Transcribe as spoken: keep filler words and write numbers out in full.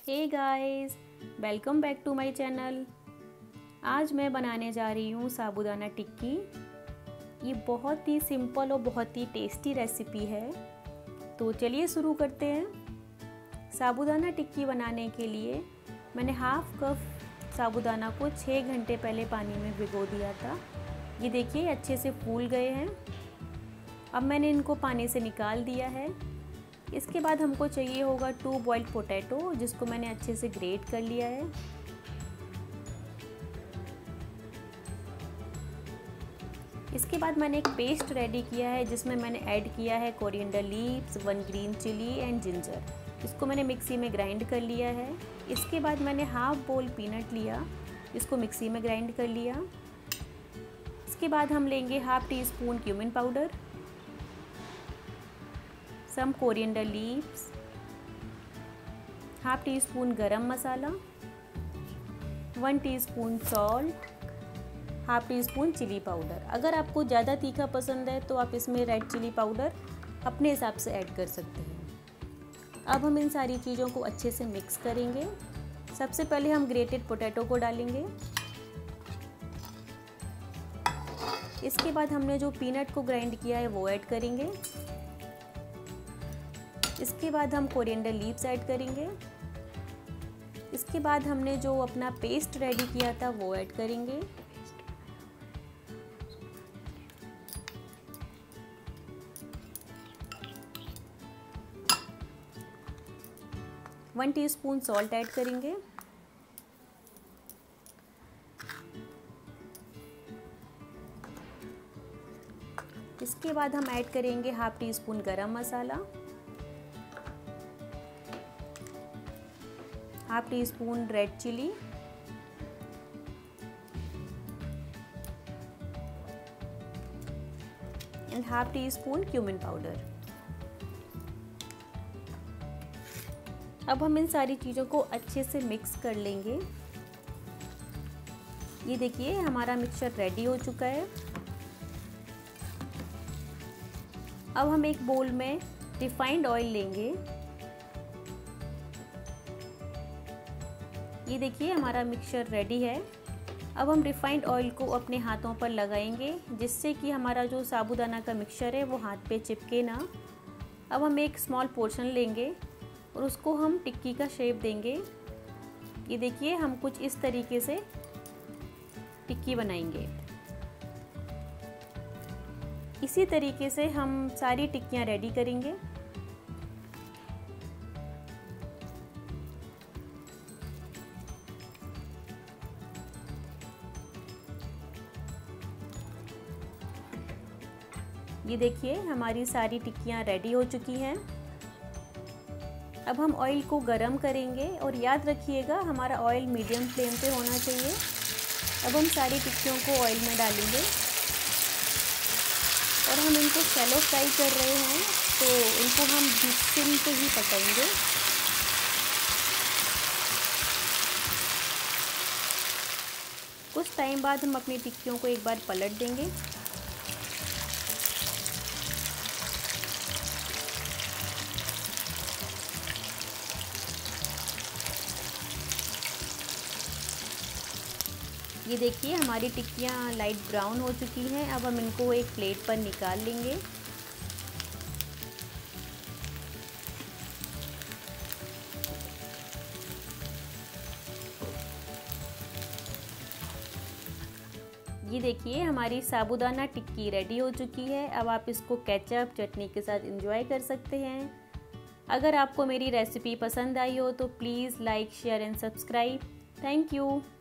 Hey guys, welcome back to my channel. आज मैं बनाने जा रही हूँ साबूदाना टिक्की। ये बहुत ही सिंपल और बहुत ही टेस्टी रेसिपी है। तो चलिए शुरू करते हैं। साबूदाना टिक्की बनाने के लिए मैंने हाफ कप साबूदाना को छः घंटे पहले पानी में भिगो दिया था। ये देखिए अच्छे से फूल गए हैं। अब मैंने इनको पानी से निकाल दिया है। इसके बाद हमको चाहिए होगा टू बॉइल्ड पोटैटो, जिसको मैंने अच्छे से ग्रेट कर लिया है। इसके बाद मैंने एक पेस्ट रेडी किया है, जिसमें मैंने ऐड किया है coriander leaves, one green chili and ginger. इसको मैंने मिक्सी में ग्राइंड कर लिया है। इसके बाद मैंने हाफ बोल पीनट लिया, इसको मिक्सी में ग्राइंड कर लिया। इसके बाद हम लेंगे half teaspoon cumin powder, some coriander leaves, half teaspoon garam masala, one teaspoon salt, half teaspoon chili powder. अगर आपको ज़्यादा तीखा पसंद है तो आप इसमें रेड चिली पाउडर अपने हिसाब से ऐड कर सकते हैं। अब हम इन सारी चीज़ों को अच्छे से मिक्स करेंगे। सबसे पहले हम ग्रेटेड पोटैटो को डालेंगे। इसके बाद हमने जो पीनट को ग्राइंड किया है वो ऐड करेंगे। इसके बाद हम कोरिएंडर लीव्स ऐड करेंगे। इसके बाद हमने जो अपना पेस्ट रेडी किया था वो ऐड करेंगे। वन टीस्पून सॉल्ट ऐड करेंगे। इसके बाद हम ऐड करेंगे half teaspoon garam masala, half teaspoon red chili, and half teaspoon cumin powder. अब हम इन सारी चीज़ों को अच्छे से मिक्स कर लेंगे। ये देखिए हमारा मिक्सचर रेडी हो चुका है। अब हम एक बोल में रिफाइंड ऑयल लेंगे। ये देखिए हमारा मिक्सचर रेडी है। अब हम रिफाइंड ऑयल को अपने हाथों पर लगाएंगे, जिससे कि हमारा जो साबूदाना का मिक्सचर है वो हाथ पे चिपके ना। अब हम एक स्मॉल पोर्शन लेंगे और उसको हम टिक्की का शेप देंगे। ये देखिए हम कुछ इस तरीके से टिक्की बनाएंगे। इसी तरीके से हम सारी टिक्कियाँ रेडी करेंगे। ये देखिए हमारी सारी टिक्कियाँ रेडी हो चुकी हैं। अब हम ऑयल को गरम करेंगे और याद रखिएगा हमारा ऑयल मीडियम फ्लेम पे होना चाहिए। अब हम सारी टिक्कियों को ऑयल में डालेंगे और हम इनको शैलो फ्राई कर रहे हैं, तो इनको हम सिम पे ही पकाएंगे। कुछ टाइम बाद हम अपनी टिक्कियों को एक बार पलट देंगे। ये देखिए हमारी टिक्कियाँ लाइट ब्राउन हो चुकी हैं। अब हम इनको एक प्लेट पर निकाल लेंगे। ये देखिए हमारी साबूदाना टिक्की रेडी हो चुकी है। अब आप इसको केचप चटनी के साथ एंजॉय कर सकते हैं। अगर आपको मेरी रेसिपी पसंद आई हो तो please like share and subscribe. Thank you.